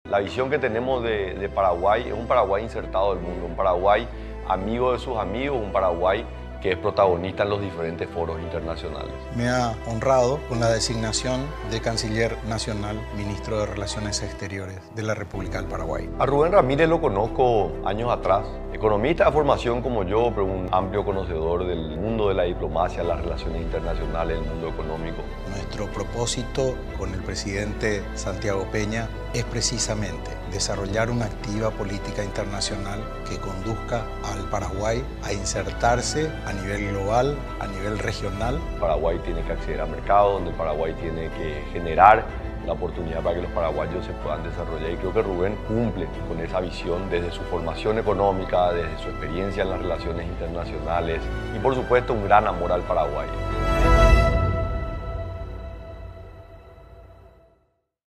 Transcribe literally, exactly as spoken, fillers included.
La visión que tenemos de, de Paraguay es un Paraguay insertado del mundo, un Paraguay amigo de sus amigos, un Paraguay que es protagonista en los diferentes foros internacionales. Me ha honrado con la designación de Canciller Nacional, Ministro de Relaciones Exteriores de la República del Paraguay. A Rubén Ramírez lo conozco años atrás, economista de formación como yo, pero un amplio conocedor del mundo de la diplomacia, las relaciones internacionales, el mundo económico. Nuestro propósito con el presidente Santiago Peña es precisamente desarrollar una activa política internacional que conduzca al Paraguay a insertarse a nivel global, a nivel regional. Paraguay tiene que acceder a mercados, donde Paraguay tiene que generar la oportunidad para que los paraguayos se puedan desarrollar, y creo que Rubén cumple con esa visión desde su formación económica, desde su experiencia en las relaciones internacionales y por supuesto un gran amor al Paraguay.